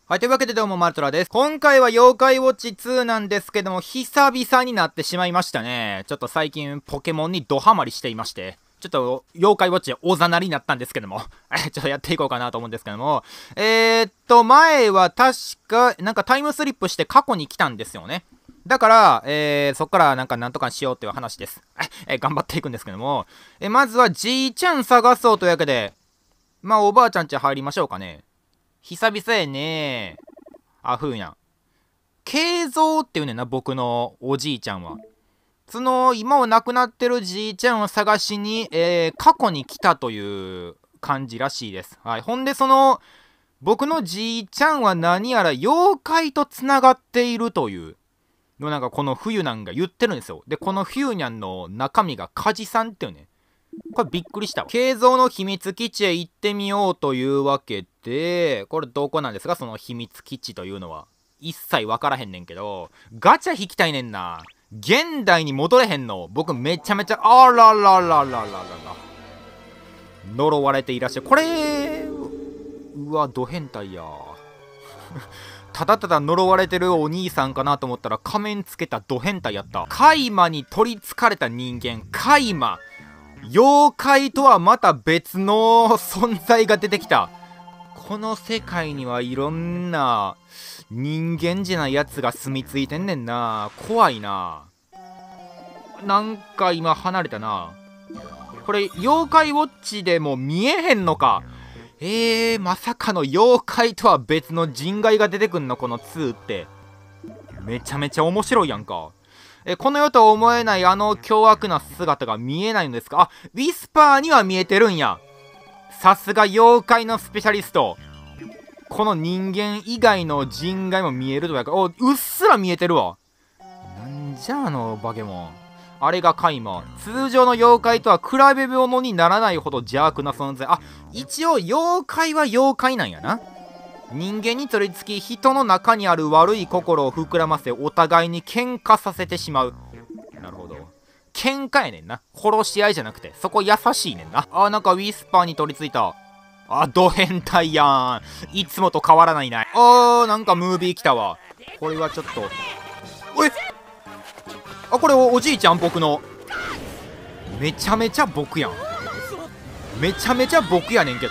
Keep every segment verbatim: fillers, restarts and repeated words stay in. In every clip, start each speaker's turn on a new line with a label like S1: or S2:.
S1: はい、というわけでどうも、マルトラです。今回は妖怪ウォッチツーなんですけども、久々になってしまいましたね。ちょっと最近ポケモンにドハマりしていまして、ちょっと妖怪ウォッチおざなりになったんですけども、ちょっとやっていこうかなと思うんですけども、えー、っと、前は確か、なんかタイムスリップして過去に来たんですよね。だから、えー、そっからなんかなんとかしようっていう話です。えー、頑張っていくんですけども、えー、まずはじいちゃん探そうというわけで、まあおばあちゃん家入りましょうかね。久々やねあふうやん。慶三っていうねんな、僕のおじいちゃんは。その、今は亡くなってるじいちゃんを探しに、えー、過去に来たという感じらしいです。はい。ほんで、その、僕のじいちゃんは何やら妖怪と繋がっているというのなんかこの冬なんが言ってるんですよ。で、この冬にゃんの中身がカジさんっていうね。これびっくりしたわ。慶三の秘密基地へ行ってみようというわけで、これどこなんですかその秘密基地というのは。一切わからへんねんけど、ガチャ引きたいねんな。現代に戻れへんの。僕めちゃめちゃ、あららららららら。呪われていらっしゃる。これ、うわ、ド変態や。ただただ呪われてるお兄さんかなと思ったら仮面つけたド変態やった。カイマに取りつかれた人間、カイマ。妖怪とはまた別の存在が出てきた。この世界にはいろんな人間じゃないやつが住み着いてんねんな。怖いな。なんか今離れたな。これ妖怪ウォッチでも見えへんのか。えー、まさかの妖怪とは別の人外が出てくんのこのツーって。めちゃめちゃ面白いやんか。え、この世とは思えないあの凶悪な姿が見えないのですか。あ、ウィスパーには見えてるんや。さすが妖怪のスペシャリスト。この人間以外の人外も見えるとやから、お、うっすら見えてるわ。なんじゃあのバケモン。あれがカイマ。通常の妖怪とは比べ物にならないほど邪悪な存在。あ、一応妖怪は妖怪なんやな。人間に取り付き人の中にある悪い心を膨らませお互いに喧嘩させてしまう。なるほど。喧嘩やねんな。殺し合いじゃなくてそこ優しいねんな。あ、なんかウィスパーに取り付いた。あ、ド変態やん。いつもと変わらないな。あー、なんかムービー来たわ。これはちょっとえあ、これ お, おじいちゃん僕の。めちゃめちゃ僕やん。めちゃめちゃ僕やねんけど。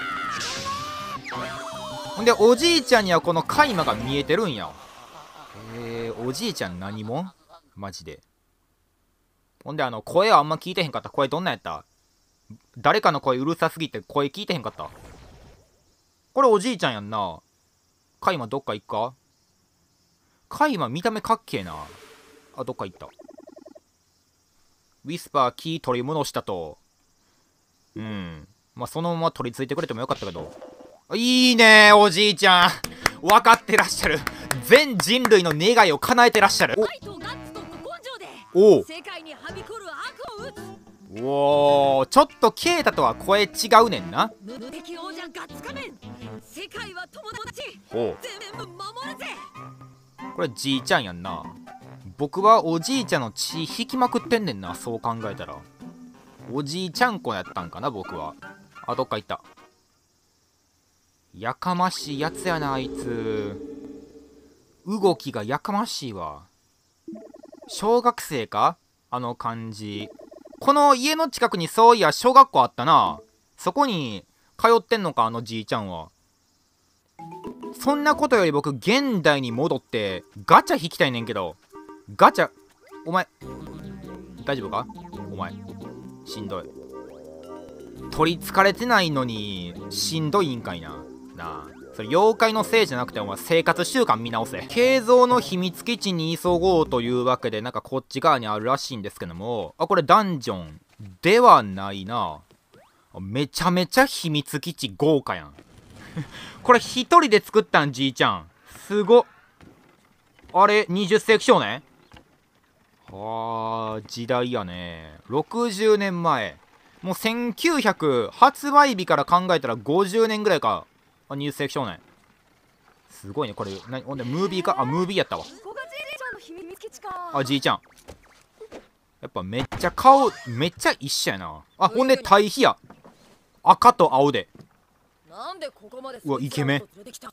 S1: ほんでおじいちゃんにはこのカイマが見えてるんや。えー、おじいちゃん何もマジで。ほんであの声はあんま聞いてへんかった。声どんなんやった。誰かの声うるさすぎて声聞いてへんかった。これおじいちゃんやんな。カイマどっか行くか。カイマ見た目かっけえな。あ、どっか行った。ウィスパーキー取り戻したと。うん、まあそのまま取り付いてくれてもよかったけど。いいねおじいちゃん。分かってらっしゃる。全人類の願いを叶えてらっしゃる。おおおお、ちょっとケイタとは声違うねんな。おう、これじいちゃんやんな。僕はおじいちゃんの血引きまくってんねんな。そう考えたらおじいちゃん子やったんかな僕は。あ、どっか行った。やかましいやつやなあいつ。動きがやかましいわ。小学生かあの感じ。この家の近くにそういや小学校あったな。そこに通ってんのかあのじいちゃんは。そんなことより僕現代に戻ってガチャ引きたいねんけど。ガチャ、お前大丈夫かお前。しんどい。取りつかれてないのにしんどいんかいな。なあ、それ妖怪のせいじゃなくてお前生活習慣見直せ。慶三の秘密基地に急ごうというわけでなんかこっち側にあるらしいんですけども、あ、これダンジョンではないな。めちゃめちゃ秘密基地豪華やん。これ一人で作ったんじいちゃん。すごっ。あれにじゅっ世紀少年。はあ、時代やね。ろくじゅうねんまえ。もうせんきゅうひゃく発売日から考えたらごじゅうねんぐらいか。あ、にじゅっ世紀少年。すごいねこれ。なほんでムービーか。あ、ムービーやったわ。あ、じいちゃんやっぱめっちゃ顔めっちゃ一緒やな。あ、ほんで対比や。赤と青で。うわイケメン。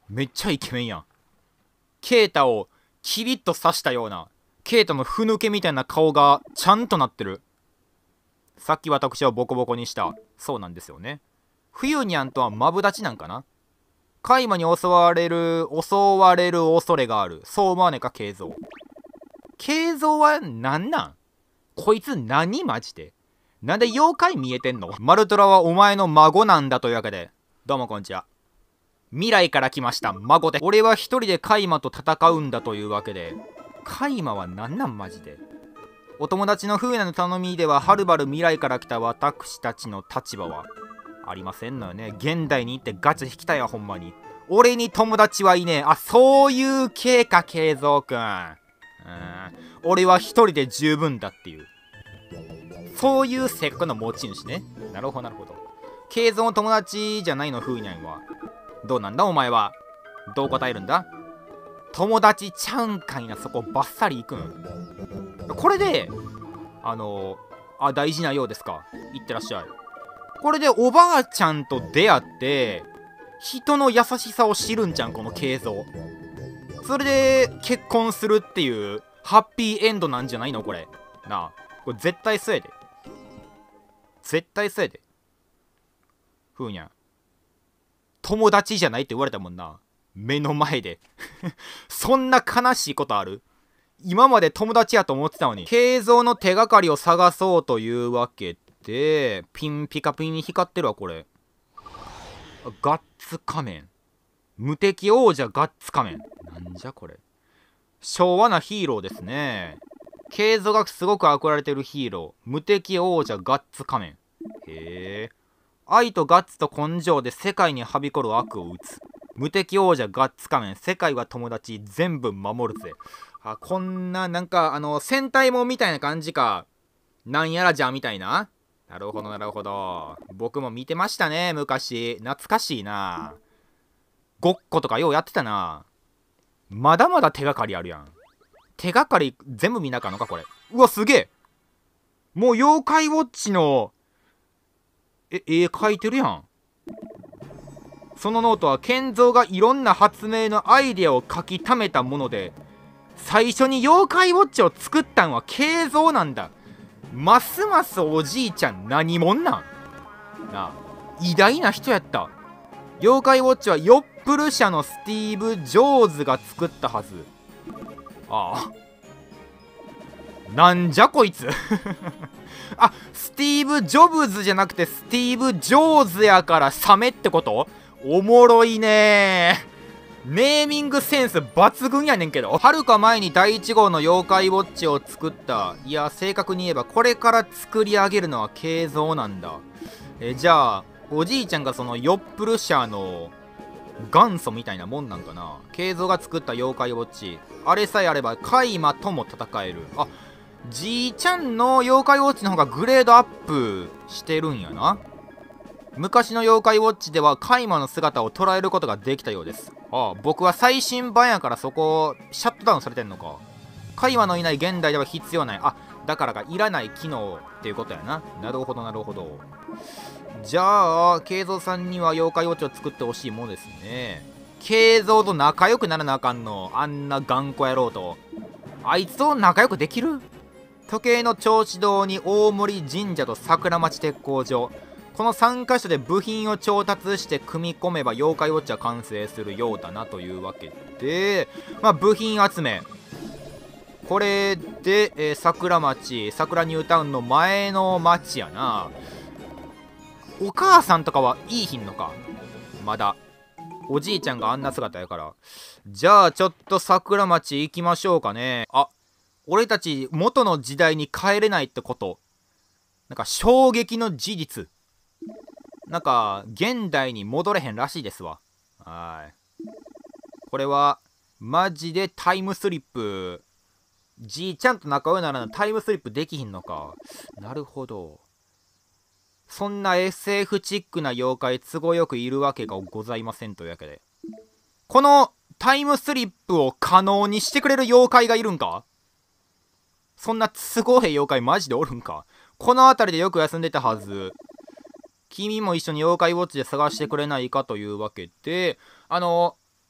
S1: めっちゃイケメンやん。ケイタをキリッと刺したような、ケイタのふぬけみたいな顔がちゃんとなってる。さっき私をボコボコにした。そうなんですよね。冬にゃんとはマブダチなんかな。カイマに襲われる、襲われる恐れがある。そう思わねえか、ケイゾウ。ケイゾウはなんなん？こいつ何マジで？なんで妖怪見えてんの？マルトラはお前の孫なんだというわけで。どうもこんにちは。未来から来ました孫で。俺は一人でカイマと戦うんだというわけで。カイマはなんなんマジで。お友達のフーナの頼みでははるばる未来から来た私たちの立場はありませんのよね。現代に行ってガチ引きたいわほんまに。俺に友達はいねえ。あ、そういう系かケイゾウくん。うん。俺は一人で十分だっていう。そういう性格の持ち主ね。なるほどなるほど。ケイゾウの友達じゃないのフーニャンは。どうなんだお前は。どう答えるんだ？友達ちゃうんかいな。そこバッサリいくん。これであのあ大事なようですか。いってらっしゃい。これでおばあちゃんと出会って人の優しさを知るんじゃんこのケイゾウ。それで結婚するっていうハッピーエンドなんじゃないのこれなあ。これ絶対そうやで。絶対そうやで。ふうにゃ友達じゃないって言われたもんな。目の前でそんな悲しいことある？今まで友達やと思ってたのに。ケイゾウの手がかりを探そうというわけで、ピンピカピンに光ってるわこれ。ガッツ仮面。無敵王者ガッツ仮面。なんじゃこれ。昭和なヒーローですね。ケイゾウがすごく憧れてるヒーロー。無敵王者ガッツ仮面。へえ。愛とガッツと根性で世界にはびこる悪を打つ。無敵王者ガッツ仮面。世界は友達全部守るぜ。あ、こんななんかあの戦隊もんみたいな感じか。なんやらじゃみたいな。なるほどなるほど。僕も見てましたね昔。懐かしいな。ごっことかようやってたな。まだまだ手がかりあるやん。手がかり全部見なかんのかこれ。うわすげえ。もう妖怪ウォッチのえ絵描いてるやん。そのノートはケンゾーがいろんな発明のアイデアを書き溜めたもので、最初に妖怪ウォッチを作ったんはケイゾウなんだ。ますますおじいちゃん何者なんなあ。偉大な人やった。妖怪ウォッチはヨップル社のスティーブ・ジョーズが作ったはず。ああなんじゃこいつあ、スティーブ・ジョブズじゃなくてスティーブ・ジョーズやからサメってこと？おもろいねー。ネーミングセンス抜群やねんけど。はるか前にだいいち号の妖怪ウォッチを作った。いや正確に言えばこれから作り上げるのはケイゾウなんだ。えじゃあおじいちゃんがそのヨップル社の元祖みたいなもんなんかな。ケイゾウが作った妖怪ウォッチ、あれさえあればカイマとも戦える。あ、じいちゃんの妖怪ウォッチの方がグレードアップしてるんやな。昔の妖怪ウォッチではカイマの姿を捉えることができたようです。ああ、僕は最新版やからそこシャットダウンされてんのか。カイマのいない現代では必要ない。あ、だからがいらない機能っていうことやな。なるほどなるほど。じゃあケイゾウさんには妖怪ウォッチを作ってほしいものですね。ケイゾウと仲良くならなあかんの。あんな頑固野郎と。あいつと仲良くできる？時計の銚子堂に大森神社と桜町鉄工所、このさんかしょで部品を調達して組み込めば妖怪ウォッチは完成するようだなというわけで、まあ部品集め、これで、えー、桜町桜ニュータウンの前の町やな。お母さんとかはいいひんのか。まだおじいちゃんがあんな姿やから。じゃあちょっと桜町行きましょうかね。あ、俺たち元の時代に帰れないってこと、なんか衝撃の事実。なんか現代に戻れへんらしいですわ。はい。これはマジでタイムスリップ。じいちゃんと仲良いならタイムスリップできひんのか。なるほど。そんな エスエフ チックな妖怪都合よくいるわけがございませんというわけで、このタイムスリップを可能にしてくれる妖怪がいるんか。そんな都合へい妖怪マジでおるんか。この辺りでよく休んでたはず。君も一緒に妖怪ウォッチで探してくれないかというわけで、あの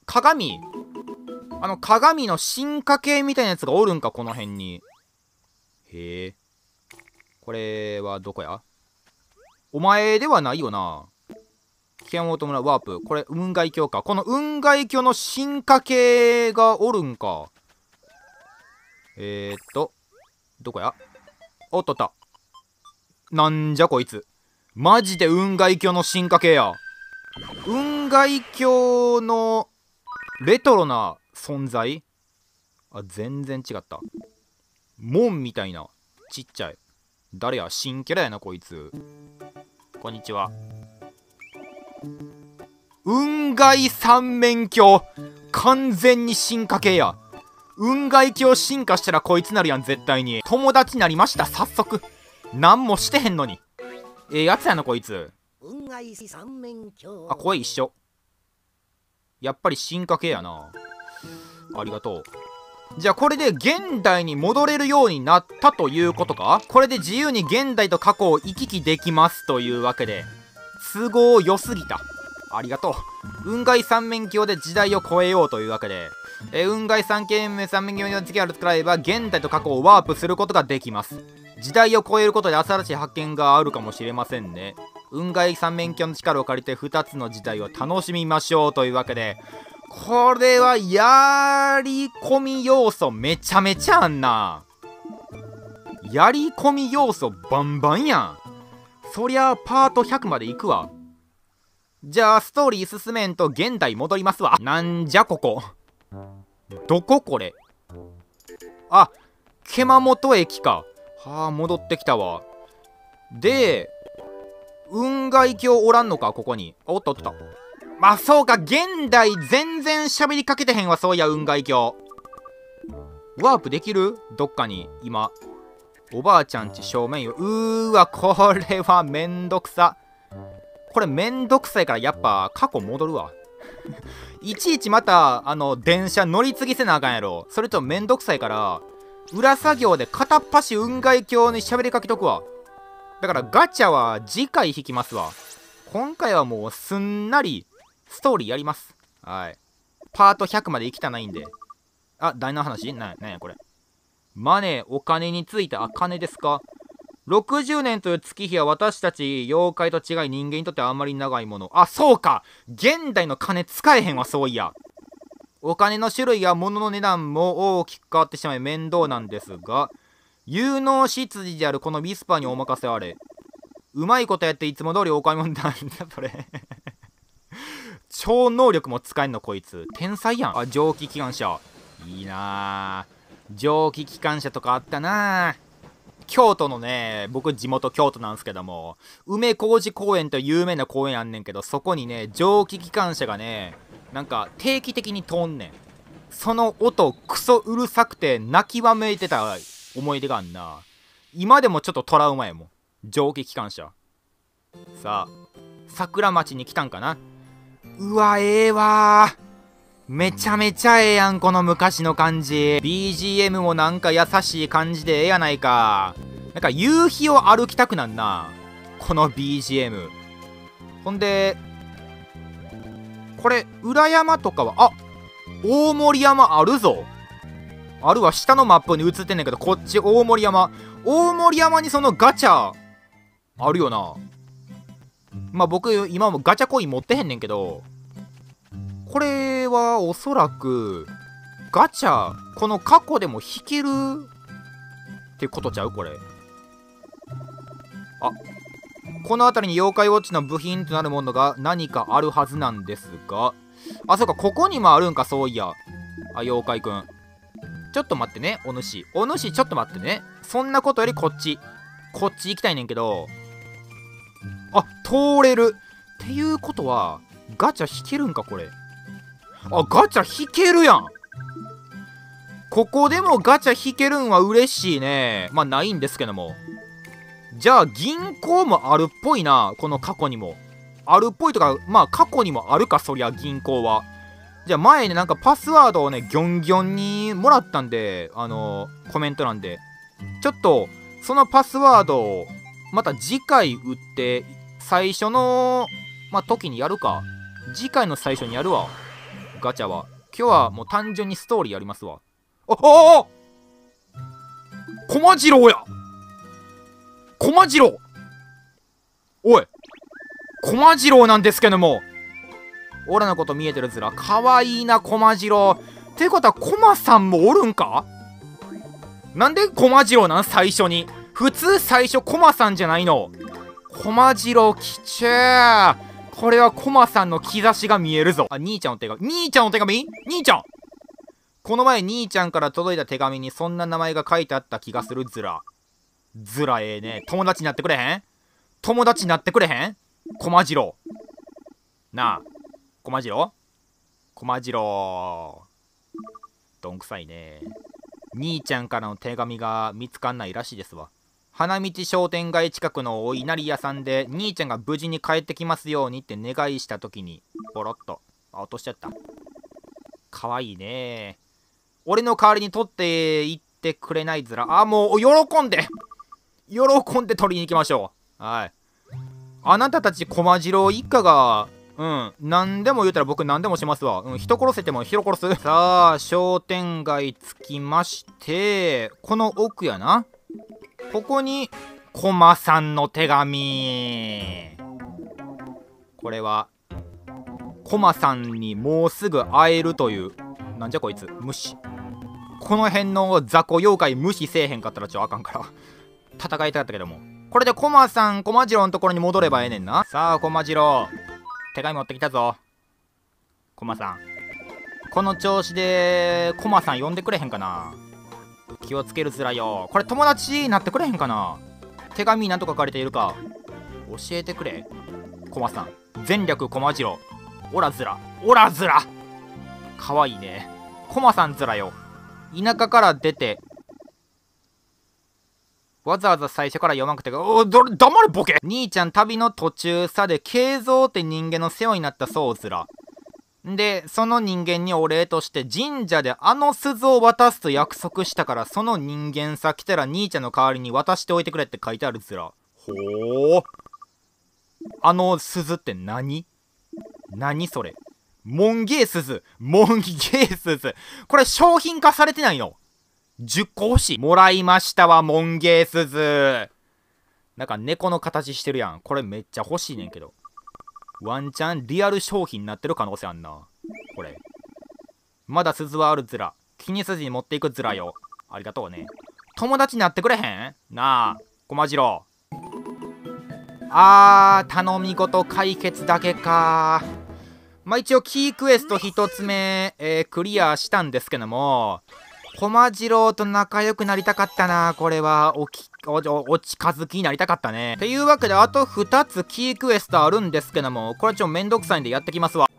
S1: 鏡。あの鏡の進化系みたいなやつがおるんか、この辺に。へえ。これはどこや？お前ではないよな。北本村ワープ。これ、雲海峡か。この雲海峡の進化系がおるんか。えー、っと、どこや？おっとった。なんじゃこいつ。マジで雲海峡の進化系や。雲海峡のレトロな存在？あ、全然違った。門みたいな。ちっちゃい。誰や？新キャラやな、こいつ。こんにちは。雲海三面鏡。完全に進化系や。雲海鏡進化したらこいつなるやん、絶対に。友達なりました、早速。なんもしてへんのに。ええやつやな、こいつ。あ、声一緒。やっぱり進化系やな。ありがとう。じゃあこれで現代に戻れるようになったということか？これで自由に現代と過去を行き来できますというわけで。都合良すぎた。ありがとう。雲海三面鏡で時代を超えようというわけで。え雲海三面三面鏡の次を使えば現代と過去をワープすることができます。時代を超えることで新しい発見があるかもしれませんね。雲海三面鏡の力を借りてふたつの時代を楽しみましょうというわけで。これはやり込み要素めちゃめちゃあんな。やり込み要素バンバンやん。そりゃパートひゃくまで行くわ。じゃあストーリー進めんと現代戻りますわ。なんじゃここ。どここれ。あ、熊本駅か。はあ、戻ってきたわ。で、雲海峡おらんのか、ここに。おっとおっと。まあそうか、現代全然喋りかけてへんわ、そういや、雲海峡。ワープできる？どっかに、今。おばあちゃんち正面よ。うーわ、これはめんどくさ。これめんどくさいからやっぱ過去戻るわ。いちいちまた、あの、電車乗り継ぎせなあかんやろ。それとめんどくさいから、裏作業で片っ端雲海峡に喋りかけとくわ。だからガチャは次回引きますわ。今回はもうすんなり、ストーリーやります。はい。パートひゃくまで行きたないんで。あ、誰の話？な、なんやこれ。マネー、お金について、あ、金ですか？ろくじゅうねんという月日は私たち妖怪と違い人間にとってはあんまり長いもの。あ、そうか！現代の金使えへんわ、そういや。お金の種類や物の値段も大きく変わってしまい面倒なんですが、有能執事であるこのウィスパーにお任せあれ。うまいことやっていつも通りお買い物なんだ、それ。超能力も使えんのこいつ。天才やん。あ、蒸気機関車。いいなぁ。蒸気機関車とかあったなぁ。京都のね、僕地元京都なんですけども、梅小路公園という有名な公園あんねんけど、そこにね、蒸気機関車がね、なんか定期的に通んねん。その音クソうるさくて泣きわめいてた思い出があんな。今でもちょっとトラウマやもん。蒸気機関車。さあ、桜町に来たんかな。うわ、ええわー。めちゃめちゃええやん、この昔の感じ。ビージーエム もなんか優しい感じでええやないか。なんか夕日を歩きたくなんな。この ビージーエム。ほんで、これ、裏山とかは、あ、大森山あるぞ。あるわ、下のマップに映ってんねんけど、こっち大森山。大森山にそのガチャ、あるよな。まあ僕、今もガチャコイン持ってへんねんけど、これはおそらくガチャこの過去でも引けるってことちゃうこれ。あ、この辺りに妖怪ウォッチの部品となるものが何かあるはずなんですが、あ、そうか、ここにもあるんか、そういや。あ、妖怪くんちょっと待ってね、お主お主ちょっと待ってね。そんなことよりこっちこっち行きたいねんけど、あ、通れるっていうことはガチャ引けるんかこれ。あ、ガチャ引けるやん。ここでもガチャ引けるんは嬉しいね。まあないんですけども。じゃあ銀行もあるっぽいな。この過去にもあるっぽいとか、まあ過去にもあるか、そりゃ銀行は。じゃあ前ね、なんかパスワードをねギョンギョンにもらったんで、あのー、コメント欄でちょっとそのパスワードをまた次回打って最初のまあ時にやるか。次回の最初にやるわ。 ガチャは。今日はもう単純にストーリーやりますわ。あああ駒次郎や駒次郎おい駒次郎なんですけども、俺のこと見えてるずら。かわいいな、駒次郎。っていうことは、駒さんもおるんか？なんで駒次郎なん最初に。普通最初駒さんじゃないの。駒次郎きちぇー。これは駒さんの兆しが見えるぞ。あ、兄ちゃんの手紙。兄ちゃんの手紙？兄ちゃんこの前兄ちゃんから届いた手紙にそんな名前が書いてあった気がするずら。ずらええね。友達になってくれへん？友達になってくれへん？駒次郎。なあ。駒次郎駒次郎。どんくさいね。兄ちゃんからの手紙が見つかんないらしいですわ。花道商店街近くのお稲荷屋さんで兄ちゃんが無事に帰ってきますようにって願いした時にポロッと落としちゃった。かわいいね。俺の代わりに取っていってくれないずら。あ、もう喜んで喜んで取りに行きましょう。はい。あなたたち駒次郎一家がうん何でも言うたら僕何でもしますわ。うん、人殺せても人殺す。さあ商店街着きまして、この奥やな。ここに駒さんの手紙。これは駒さんにもうすぐ会えるという。なんじゃこいつ無視。この辺の雑魚妖怪無視せえへんかったらちょあかんから戦いたかったけども、これで駒さん駒次郎のところに戻ればええねんな。さあ駒次郎手紙持ってきたぞ。駒さんこの調子で駒さん呼んでくれへんかな。気をつけるずらよ。これ友達になってくれへんかな。手紙なんとか書かれているか教えてくれ駒さん。全略駒次郎。オラずらオラずら。かわいいね駒さんずらよ。田舎から出てわざわざ最初から読まなくてが、おどれ黙れボケ。兄ちゃん旅の途中さで慶三って人間の世話になったそうずら。でその人間にお礼として神社であの鈴を渡すと約束したから、その人間さ来たら兄ちゃんの代わりに渡しておいてくれって書いてあるずら。ほー。あの鈴って何？何それ？モンゲー鈴。モンゲー鈴。これ商品化されてないの？じゅっこ欲しい。もらいましたわ、モンゲー鈴。なんか猫の形してるやん。これめっちゃ欲しいねんけど。ワンチャンリアル商品になってる可能性あんな。これ。まだ鈴はあるずら。気にせずに持っていくずらよ。ありがとうね。友達になってくれへん？なあ、駒次郎。あー、頼み事解決だけか。まあ一応キークエスト一つ目、えー、クリアしたんですけども、駒次郎と仲良くなりたかったな。これはおきおおお近づきになりたかったね。っていうわけであとふたつキークエストあるんですけども、これちょっとめんどくさいんでやってきますわ。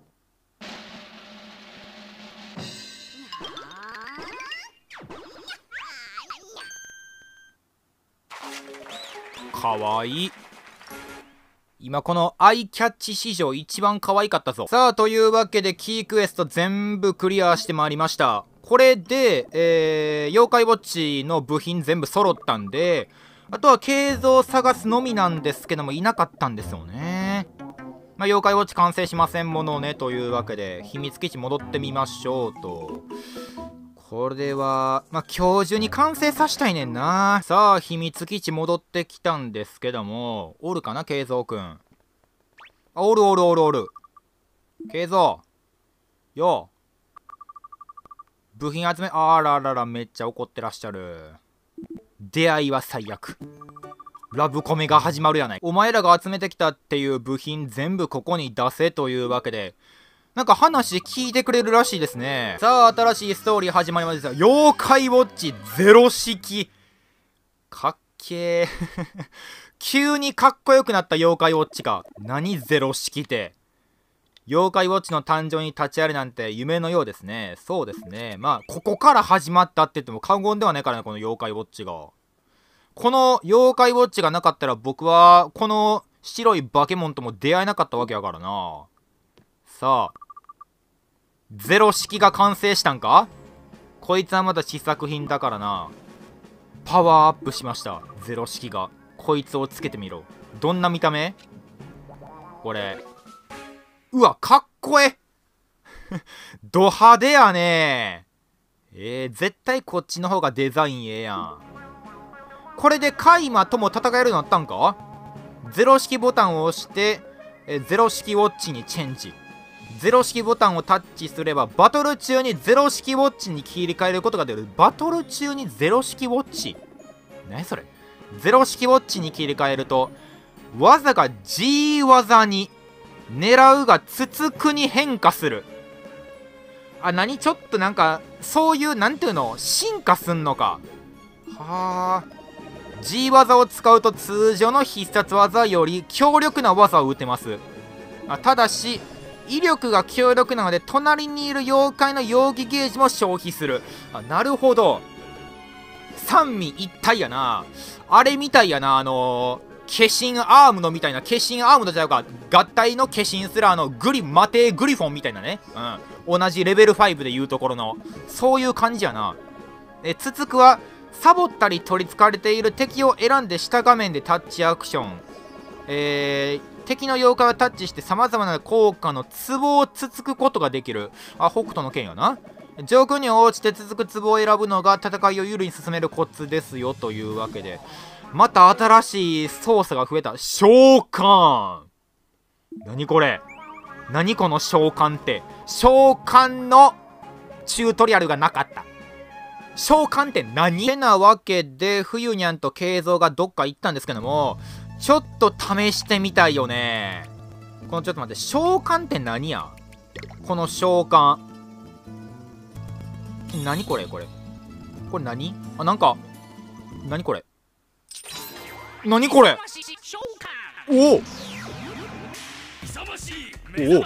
S1: かわいい。今このアイキャッチ史上一番可愛かったぞ。さあというわけでキークエスト全部クリアしてまいりました。これで、えー、妖怪ウォッチの部品全部揃ったんで、あとは慶三を探すのみなんですけども、いなかったんですよね。まあ、妖怪ウォッチ完成しませんものねというわけで、秘密基地戻ってみましょうと。これは、まあ、今日中に完成させたいねんな。さあ、秘密基地戻ってきたんですけども、おるかな、慶三くん。あ、おるおるおるおる。慶三。よう。部品集め、あららら、めっちゃ怒ってらっしゃる。出会いは最悪。ラブコメが始まるやない。お前らが集めてきたっていう部品全部ここに出せというわけで、なんか話聞いてくれるらしいですね。さあ、新しいストーリー始まりました。妖怪ウォッチゼロ式。かっけー。急にかっこよくなった妖怪ウォッチか。何ゼロ式って。妖怪ウォッチの誕生に立ち会えるなんて夢のようですね。そうですね。まあ、ここから始まったって言っても過言ではないからね、この妖怪ウォッチが。この妖怪ウォッチがなかったら僕は、この白い化け物とも出会えなかったわけやからな。さあ。ゼロ式が完成したんか？こいつはまだ試作品だからな。パワーアップしました。ゼロ式が。こいつをつけてみろ。どんな見た目？これ。うわ、かっこえド派手やね。えー、絶対こっちの方がデザインええやん。これでカイマとも戦えるようになったんか。ゼロ式ボタンを押して、えゼロ式ウォッチにチェンジ。ゼロ式ボタンをタッチすればバトル中にゼロ式ウォッチに切り替えることができる。バトル中にゼロ式ウォッチ、何それ。ゼロ式ウォッチに切り替えると技が G 技に、狙うがつつくに変化する。あ、何ちょっとなんかそういうなんていうの、進化すんのか。はあ。 G 技を使うと通常の必殺技より強力な技を打てます。あ、ただし威力が強力なので隣にいる妖怪の容疑ゲージも消費する。あ、なるほど。三位一体やな。あれみたいやな、あのー、化身アームのみたいな、化身アームのじゃうか、合体の化身すらあのグリマテーグリフォンみたいなね。うん、同じレベルごでいうところのそういう感じやな。えつつくはサボったり取りつかれている敵を選んで下画面でタッチアクション。えー敵の妖怪をタッチして様々な効果の壺をつつくことができる。あ、北斗の剣やな。状況に応じて続く壺を選ぶのが戦いを有利に進めるコツですよというわけで、また新しい操作が増えた。召喚。何これ。何この召喚って。召喚のチュートリアルがなかった。召喚って何てなわけで、冬にゃんと慶三がどっか行ったんですけども、ちょっと試してみたいよね。このちょっと待って、召喚って何や。この召喚何これ。これこれ何。あ、なんか何これ。何これ。おおおお。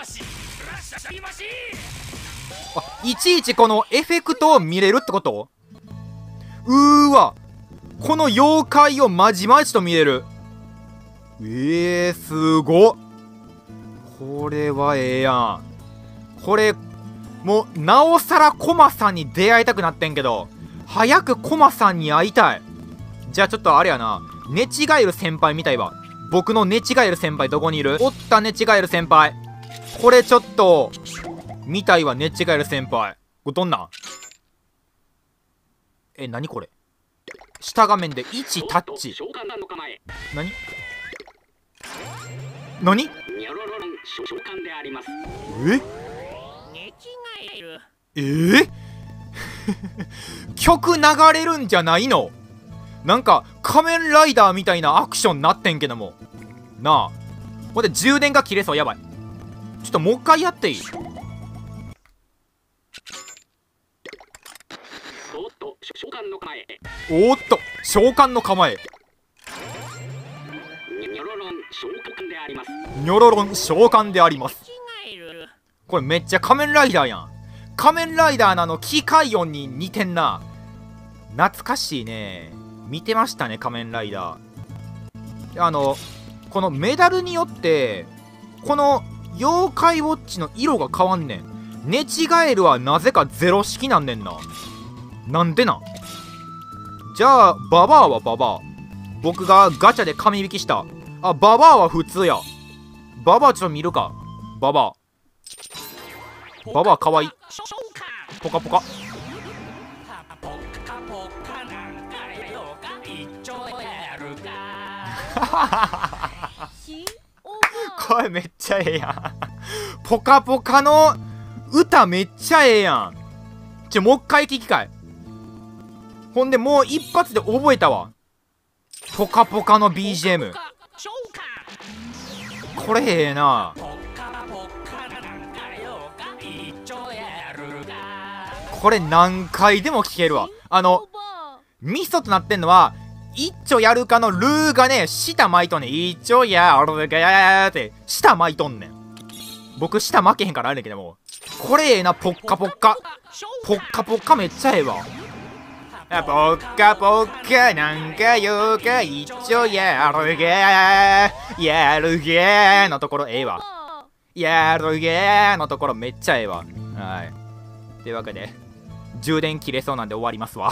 S1: あ、いちいちこのエフェクトを見れるってこと。うーわ、この妖怪をまじまじと見れる。えー、すごっ。これはええやん。これもうなおさらコマさんに出会いたくなってんけど、早くコマさんに会いたい。じゃあちょっとあれやな、寝違える先輩みたいわ。僕の寝違える先輩どこにいる。おった、寝違える先輩。これちょっと見たいわ。寝違える先輩、これどんな。え、何これ。下画面でいちタッチ。何何ええー、曲流れるんじゃないの。なんか仮面ライダーみたいなアクションなってんけどもなあ。ほんで充電が切れそう。やばい。ちょっともう一回やっていい。おっと召喚の構え。おっと召喚の構え。ニョロロン召喚であります。ニョロロン召喚であります。これめっちゃ仮面ライダーやん。仮面ライダーのあの機械音に似てんな。懐かしいね。見てましたね、仮面ライダー。あのこのメダルによってこの妖怪ウォッチの色が変わんねん。寝違えるはなぜかゼロ式なんねんな。なんでなん。じゃあババアはババア。僕がガチャで神引きした。あ、ババアは普通や。ババアちょっと見るか。ババアババアかわいい。ポカポカ。これめっちゃええやん。ポカポカの歌めっちゃええやん。ちょ、もう一回聞きかい。ほんでもう一発で覚えたわ。ポカポカの ビージーエム。これええな。これ何回でも聴けるわ。あのミソとなってんのは一丁やるかのルーがね、舌巻いとんねん。一丁やるかやーって舌巻いとんねん。僕舌巻けへんからあれだけども、これええな。ポッカポッカポッカポッカめっちゃええわ。ポッカポッカなんかようか一丁やるがやるがのところええわ。やるがのところめっちゃええわ。はい、というわけで充電切れそうなんで終わりますわ。